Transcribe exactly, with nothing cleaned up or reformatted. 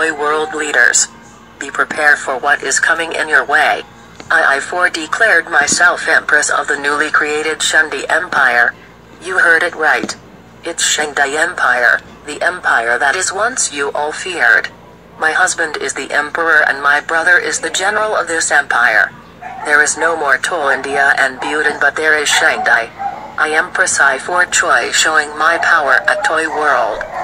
Toy World leaders. Be prepared for what is coming in your way. I four declared myself Empress of the newly created Shengdian Empire. You heard it right. It's Shengdian Empire, the empire that is once you all feared. My husband is the emperor and my brother is the general of this empire. There is no more Toylandia and Bhutan, but there is Shengdi. I am Empress I four Choi, showing my power at Toy World.